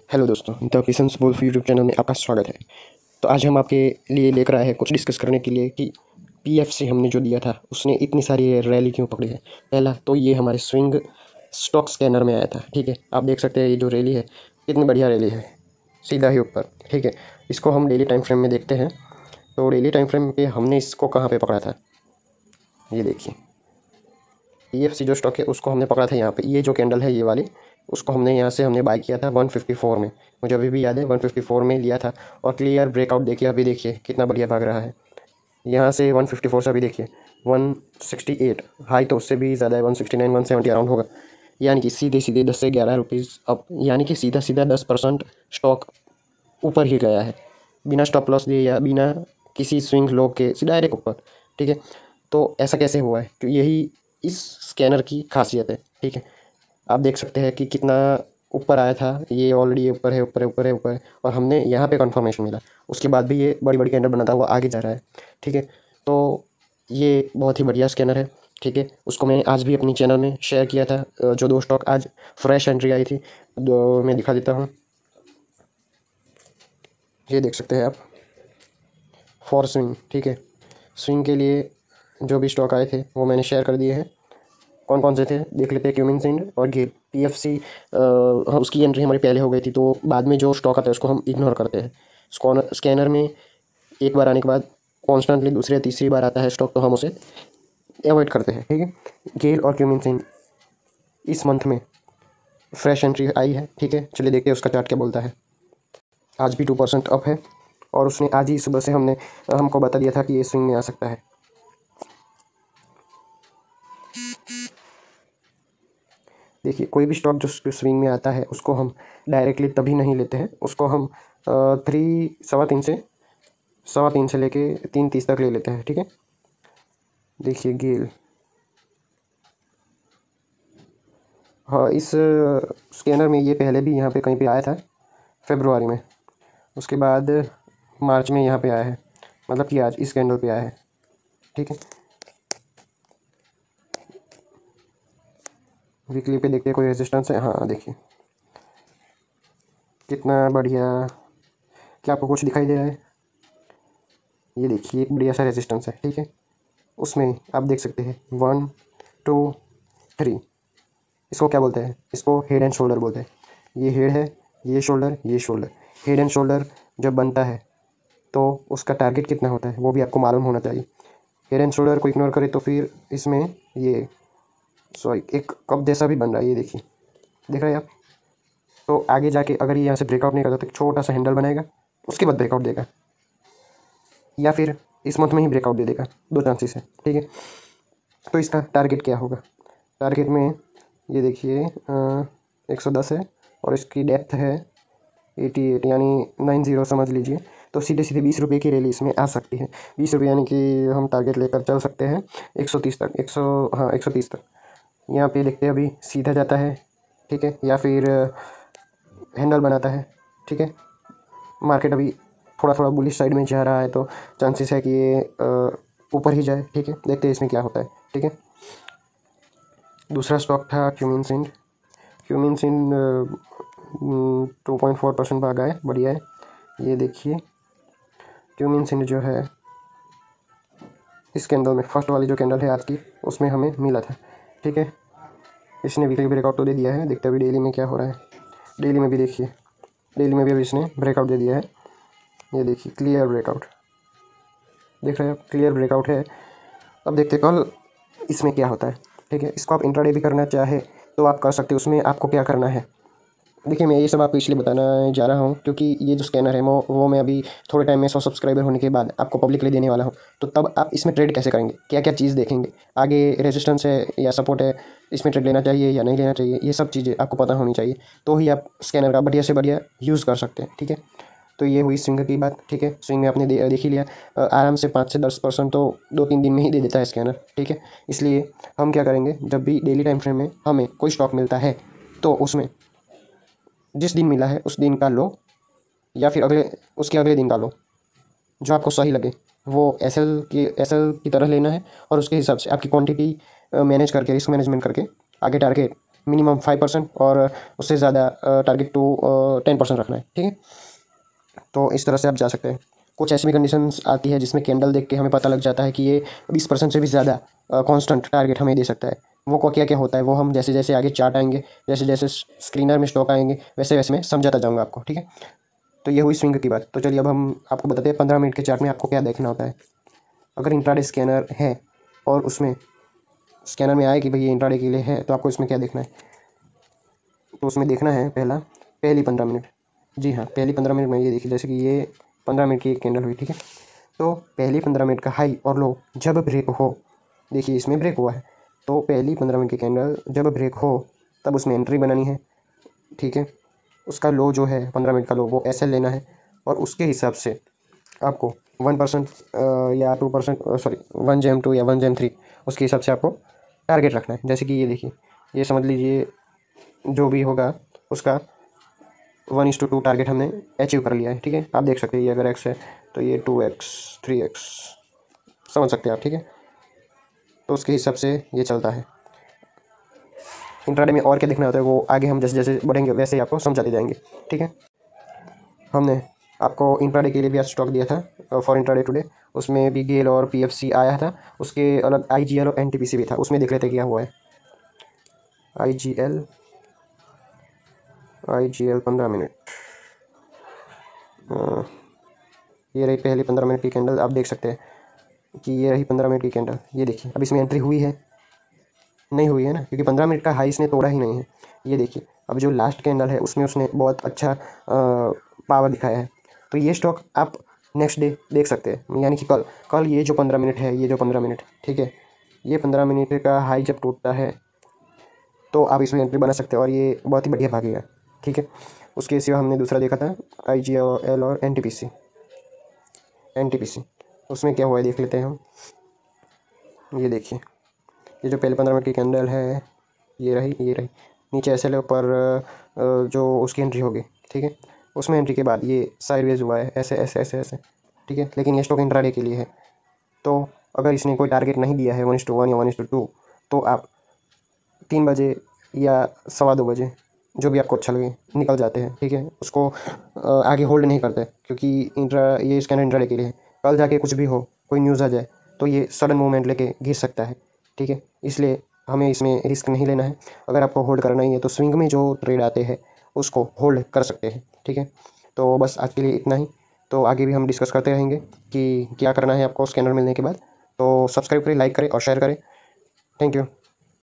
Hello दोस्तों, the patience wolf YouTube channel में आपका स्वागत है। तो आज हम आपके लिए लेकर आए हैं कुछ डिस्कस करने के लिए कि पीएफसी हमने जो दिया था उसने इतनी सारी रैली क्यों पकड़ी है। पहला तो ये हमारे स्विंग स्टॉक स्कैनर में आया था। ठीक है, आप देख सकते हैं ये जो रैली है कितनी बढ़िया रैली है, सीधा ही ऊपर। ठीक है, इसको हम डेली टाइम फ्रेम में देखते हैं। तो डेली टाइम फ्रेम पे हमने इसको कहाँ पर पकड़ा था, ये देखिए। पीएफसी जो स्टॉक है उसको हमने पकड़ा था यहाँ पे। ये जो कैंडल है ये वाली, उसको हमने यहाँ से बाय किया था 154 में। मुझे अभी भी याद है 154 में लिया था। और क्लियर ब्रेकआउट देखिए, अभी देखिए कितना बढ़िया भाग रहा है। यहाँ से 154 से अभी देखिए 168, हाई तो उससे भी ज़्यादा है, 169 170 अराउंड होगा। यानी कि सीधे सीधे 10 से 11 रुपीज़ अब, यानी कि सीधा सीधा 10% स्टॉक ऊपर ही गया है, बिना स्टॉप लॉस दिए या बिना किसी स्विंग लो के, सीधा डायरेक्ट ऊपर। ठीक है, तो ऐसा कैसे हुआ है? तो यही इस स्कैनर की खासियत है। ठीक है, आप देख सकते हैं कि कितना ऊपर आया था। ये ऑलरेडी ऊपर है, ऊपर है, ऊपर है, ऊपर है, और हमने यहाँ पे कंफर्मेशन मिला। उसके बाद भी ये बड़ी बड़ी कैंडल बनाता हुआ आगे जा रहा है। ठीक है, तो ये बहुत ही बढ़िया स्कैनर है। ठीक है, उसको मैंने आज भी अपनी चैनल में शेयर किया था। जो 2 स्टॉक आज फ्रेश एंट्री आई थी, दो मैं दिखा देता हूँ। ये देख सकते हैं आप, फॉर स्विंग। ठीक है, स्विंग के लिए जो भी स्टॉक आए थे वो मैंने शेयर कर दिए हैं। कौन कौन से थे देख लेते हैं। क्यूमिन सिंड और गेल। पीएफसी उसकी एंट्री हमारी पहले हो गई थी, तो बाद में जो स्टॉक आता है उसको हम इग्नोर करते हैं। स्कैनर में एक बार आने के बाद कॉन्स्टेंटली दूसरी या तीसरी बार आता है स्टॉक, तो हम उसे एवॉइड करते हैं। ठीक है, गेल और क्यूमिन सिंड इस मंथ में फ्रेश एंट्री आई है। ठीक है, चलिए देखते हैं उसका चार्ट क्या बोलता है। आज भी 2% अप है, और उसने आज ही सुबह से हमको बता दिया था कि ये स्विंग में आ सकता है। देखिए, कोई भी स्टॉक जो स्विंग में आता है उसको हम डायरेक्टली तभी नहीं लेते हैं, उसको हम 3 सवा तीन से लेके 3:30 तक ले लेते हैं। ठीक है, देखिए गेल, हाँ, इस स्कैनर में ये पहले भी यहाँ पे कहीं पे आया था फरवरी में। उसके बाद मार्च में यहाँ पे आया है, मतलब कि आज इस कैंडल पे आया है। ठीक है, वीकली पे देखते हैं कोई रेजिस्टेंस है। हाँ देखिए कितना बढ़िया, क्या आपको कुछ दिखाई दे रहा है? ये देखिए एक बढ़िया सा रेजिस्टेंस है। ठीक है, उसमें आप देख सकते हैं 1 2 3। इसको क्या बोलते हैं? इसको हेड एंड शोल्डर बोलते हैं। ये हेड है, ये शोल्डर, ये शोल्डर। हेड एंड शोल्डर जब बनता है तो उसका टारगेट कितना होता है वो भी आपको मालूम होना चाहिए। हेड एंड शोल्डर को इग्नोर करें तो फिर इसमें ये एक कप जैसा भी बन रहा है, ये देखिए, देख रहे हैं आप? तो आगे जाके अगर ये यहाँ से ब्रेकआउट नहीं करता तो एक छोटा सा हैंडल बनाएगा, उसके बाद ब्रेकआउट देगा, या फिर इस मंथ में ही ब्रेकआउट दे देगा। 2 चांसेस है। ठीक है, तो इसका टारगेट क्या होगा? टारगेट में ये देखिए 110 है, और इसकी डेप्थ है 88, यानी 90 समझ लीजिए। तो सीधे सीधे 20 रुपये की रैली इसमें आ सकती है। 20 रुपये यानी कि हम टारगेट लेकर चल सकते हैं 130 तक, 130 तक। यहाँ पे देखते हैं अभी सीधा जाता है, ठीक है, या फिर हैंडल बनाता है। ठीक है, मार्केट अभी थोड़ा थोड़ा बुलिश साइड में जा रहा है, तो चांसेस है कि ये ऊपर ही जाए। ठीक है, देखते हैं इसमें क्या होता है। ठीक है, दूसरा स्टॉक था क्यूमिन सिंड। क्यूमिन सिंड 2.4% भागा है, बढ़िया है। ये देखिए क्यूमिन सिंड जो है इस कैंडल में, फर्स्ट वाली जो कैंडल है आज की, उसमें हमें मिला था। ठीक है, इसने वीकली ब्रेकआउट तो दे दिया है, देखते हैं अभी डेली में क्या हो रहा है। डेली में भी देखिए, डेली में भी अभी इसने ब्रेकआउट दे दिया है। ये देखिए क्लियर ब्रेकआउट, देख रहे हैं आप? क्लियर ब्रेकआउट है। अब देखते हैं कल इसमें क्या होता है। ठीक है, इसको आप इंट्राडे भी करना चाहे तो आप कर सकते हो। उसमें आपको क्या करना है, देखिए मैं ये सब आपको इसलिए बताना जा रहा हूँ क्योंकि ये जो स्कैनर है वो मैं अभी थोड़े टाइम में 100 सब्सक्राइबर होने के बाद आपको पब्लिकली देने वाला हूँ। तो तब आप इसमें ट्रेड कैसे करेंगे, क्या क्या चीज़ देखेंगे, आगे रेजिस्टेंस है या सपोर्ट है, इसमें ट्रेड लेना चाहिए या नहीं लेना चाहिए, ये सब चीज़ें आपको पता होनी चाहिए, तो ही आप स्कैनर का बढ़िया से बढ़िया यूज़ कर सकते हैं। ठीक है, तो ये हुई स्विंग की बात। ठीक है, स्विंग में आपने देख ही लिया, आराम से 5 से 10% तो 2-3 दिन में ही दे देता है स्कैनर। ठीक है, इसलिए हम क्या करेंगे, जब भी डेली टाइम फ्रेम में हमें कोई स्टॉक मिलता है तो उसमें जिस दिन मिला है उस दिन का लो, या फिर उसके अगले दिन का लो, जो आपको सही लगे वो एसएल की तरह लेना है, और उसके हिसाब से आपकी क्वांटिटी मैनेज करके, रिस्क मैनेजमेंट करके आगे टारगेट मिनिमम 5% और उससे ज़्यादा टारगेट टू 10% रखना है, ठीक है। तो इस तरह से आप जा सकते हैं। कुछ ऐसी भी कंडीशंस आती है जिसमें कैंडल देख के हमें पता लग जाता है कि ये 20% से भी ज़्यादा कांस्टेंट टारगेट हमें दे सकता है। वो को क्या क्या होता है वो हम जैसे जैसे आगे चार्ट आएंगे, जैसे जैसे स्क्रीनर में स्टॉक आएंगे, वैसे वैसे मैं समझाता जाऊँगा आपको, ठीक है। तो ये हुई स्विंग की बात। तो चलिए अब हम आपको बताते हैं 15 मिनट के चार्ट में आपको क्या देखना होता है। अगर इंट्राडे स्कैनर है और उसमें स्कैनर में आए कि भाई ये इंट्राडे के लिए है, तो आपको इसमें क्या देखना है। तो उसमें देखना है पहली 15 मिनट। जी हाँ, पहली 15 मिनट में ये देखिए, जैसे कि ये 15 मिनट की एक कैंडल हुई, ठीक है। तो पहली 15 मिनट का हाई और लो जब ब्रेक हो, देखिए इसमें ब्रेक हुआ है, तो पहली 15 मिनट की कैंडल जब ब्रेक हो तब उसमें एंट्री बनानी है, ठीक है। उसका लो जो है 15 मिनट का लो वो ऐसे लेना है और उसके हिसाब से आपको 1% या 2%, सॉरी 1 GM2 या 1 GM3, उसके हिसाब से आपको टारगेट रखना है। जैसे कि ये देखिए, ये समझ लीजिए जो भी होगा उसका 1:2 टारगेट हमने अचीव कर लिया है, ठीक है। आप देख सकते हैं ये अगर एक्स है तो ये 2x 3x, समझ सकते हैं आप, ठीक है। तो उसके हिसाब से ये चलता है। इंट्राडे में और क्या देखना होता है वो आगे हम जैसे जैसे बढ़ेंगे वैसे ही आपको समझाते जाएंगे, ठीक है। हमने आपको इंट्राडे के लिए भी आज स्टॉक दिया था फॉर इंट्राडे टुडे, उसमें भी गेल और पीएफसी आया था, उसके अलग आईजीएल और एनटीपीसी भी था, उसमें देख लेते क्या हुआ है। आईजीएल 15 मिनट, ये रही पहली 15 मिनट की कैंडल। आप देख सकते हैं कि ये रही 15 मिनट की कैंडल। ये देखिए अब इसमें एंट्री हुई है, नहीं हुई है ना, क्योंकि 15 मिनट का हाई इसने तोड़ा ही नहीं है। ये देखिए अब जो लास्ट कैंडल है उसमें उसने बहुत अच्छा पावर दिखाया है। तो ये स्टॉक आप नेक्स्ट डे देख सकते हैं, यानी कि कल कल ये जो 15 मिनट है, ये जो 15 मिनट, ठीक है, ये 15 मिनट का हाई जब टूटता है तो आप इसमें एंट्री बना सकते हैं और ये बहुत ही बढ़िया भागेगा, ठीक है। उसके सिवा हमने दूसरा देखा था आईजीएल और एनटीपीसी, उसमें क्या हुआ है देख लेते हैं हम। ये देखिए ये जो पहले 15 मिनट की कैंडल है, ये रही नीचे ऐसे ले ऊपर जो उसकी एंट्री होगी, ठीक है। उसमें एंट्री के बाद ये साइडवेज हुआ है, ऐसे ऐसे ऐसे ऐसे, ठीक है। लेकिन ये स्टॉक इंट्राडे के लिए है, तो अगर इसने कोई टारगेट नहीं दिया है 1:1 या 1:2, तो आप 3 बजे या 2:15 जो भी आपको अच्छा लगे निकल जाते हैं, ठीक है। उसको आगे होल्ड नहीं करते, क्योंकि ये स्कैनर इंट्राडे के लिए है। कल जाके कुछ भी हो, कोई न्यूज़ आ जाए तो ये सडन मूवमेंट लेके गिर सकता है, ठीक है। इसलिए हमें इसमें रिस्क नहीं लेना है। अगर आपको होल्ड करना ही है तो स्विंग में जो ट्रेड आते हैं उसको होल्ड कर सकते हैं, ठीक है। तो बस आज के लिए इतना ही। तो आगे भी हम डिस्कस करते रहेंगे कि क्या करना है आपको स्कैनर मिलने के बाद। तो सब्सक्राइब करें, लाइक करें और शेयर करें। Thank you.